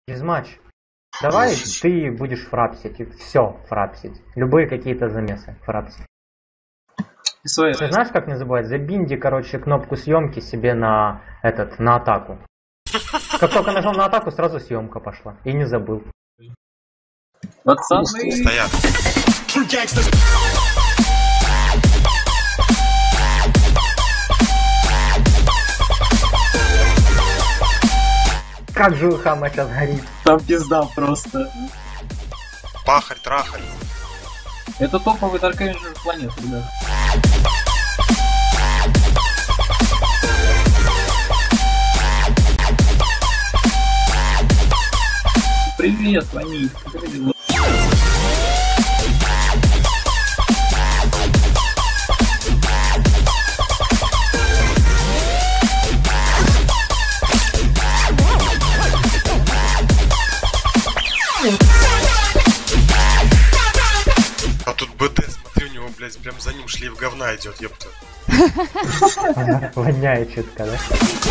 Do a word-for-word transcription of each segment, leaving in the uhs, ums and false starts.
Через матч. Давай ты будешь фрапсить. Все фрапсить. Любые какие-то замесы фрапсить. Ты знаешь, как не забывать? Забинди, короче, кнопку съемки себе на этот, на атаку. Как только нажал на атаку, сразу съемка пошла. И не забыл. Пацаны! Стоят. Как же у Хама сейчас горит. Там пизда просто. Пахарь, трахарь. Это топовый Dark Avenger планет, ребят. Привет, Ваня. А тут БТ, смотри, у него, блядь, прям за ним шлейф говна идет, ёпта. Воняет чутка, да?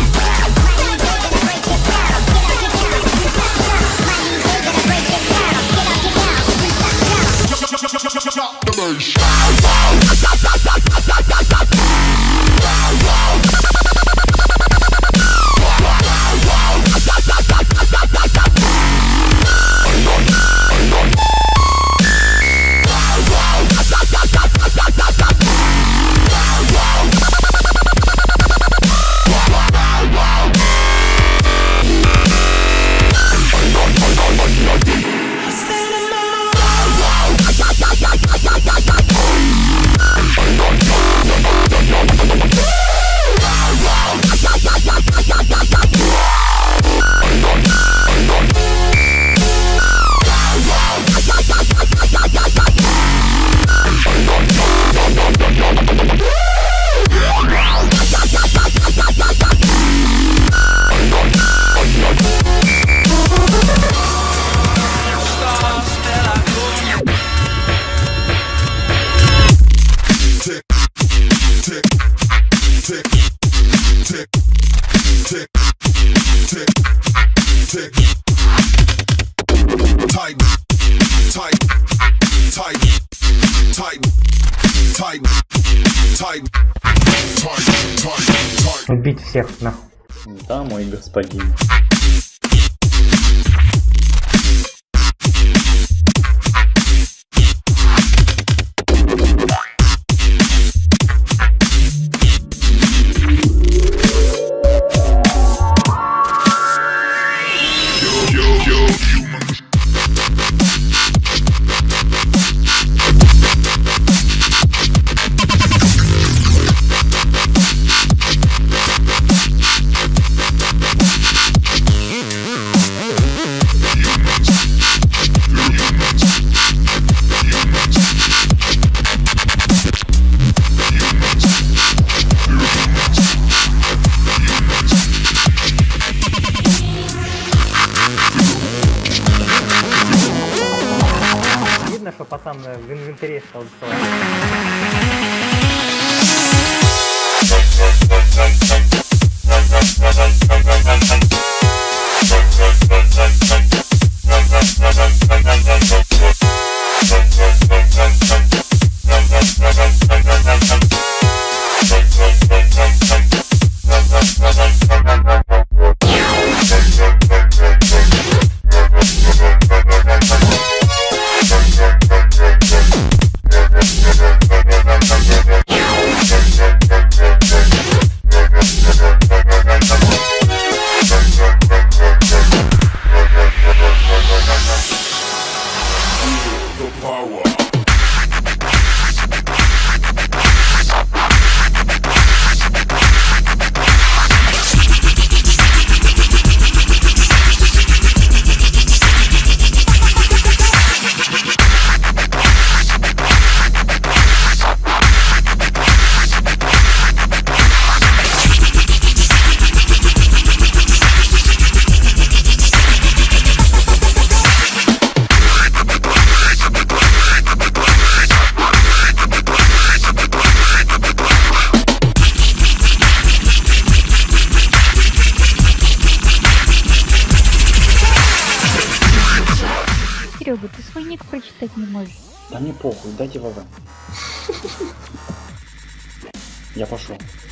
Убить всех нахуй. Да, мой господин. Видно, что пацан в инвентаре стал рисовать. Серега, ты свой ник прочитать не можешь. Да мне похуй, дайте ВВ. Я пошел.